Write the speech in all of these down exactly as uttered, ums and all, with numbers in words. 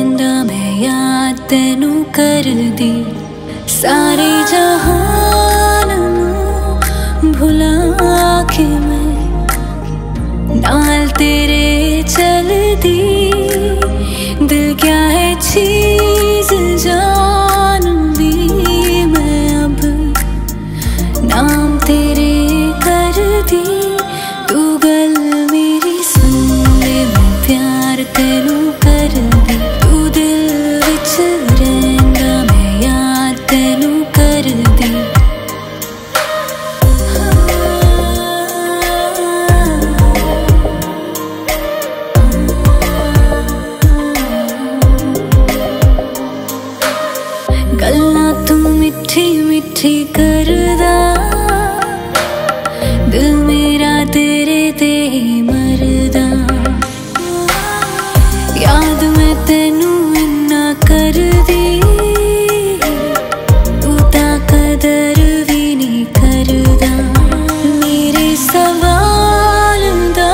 रहंदा मैं याद तेनू कर दी सारे जहान नू भुला के मैं नाल तेरे चल दी। दिल क्या है चीज जान दी मैं अब नाम तेरे कर दी। तू गल मेरी सुन ले मैं प्यार तेनू कर दी। तू दिल विच रहंदा मैं याद तेनू कर दी। गल्लां तू मिठी मिठी करदा दिल मेरा तेरे ते ही मरदा। याद मैं तेनू इन्ना कर दी तू तां कदर भी नहीं करदा। मेरे सवाल दा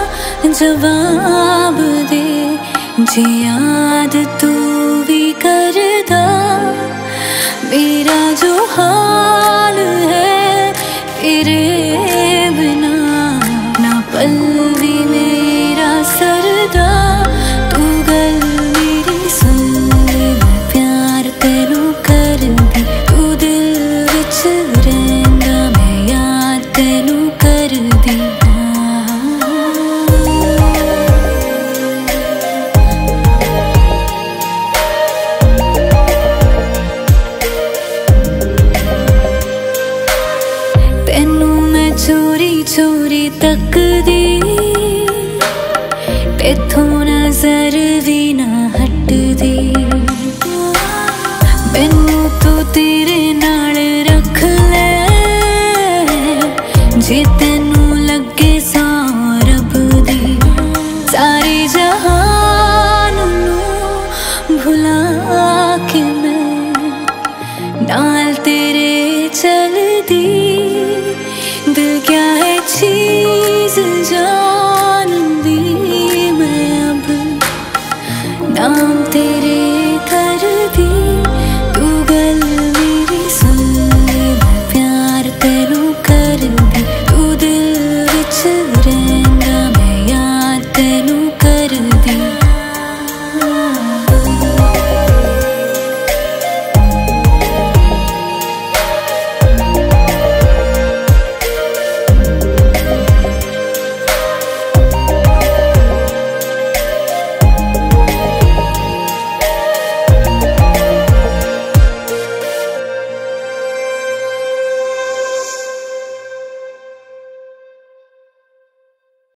जवाब दे जे याद तू भी करदा। मेरा जो हाल है तेरे बिना ना पल भी मेरा सरदा। तू गल मेरी सुन ले मैं प्यार तेनू कर दी। तू दिल विच रहंदा मैं याद तेनू कर दी। चोरी चोरी तक दी तेथों नजर भी ना हट दी। मैनू तो तेरे नाल रख ले जे तेनू लगे सौ रब दी। सारे जहान नू भुला के मैं नाल तेरे चल दी। दिल क्या है चीज जान दी मैं अब नाम तेरे कर दी। तू गल मेरी सुन ले मैं प्यार तेनू कर दी। तू दिल विच रह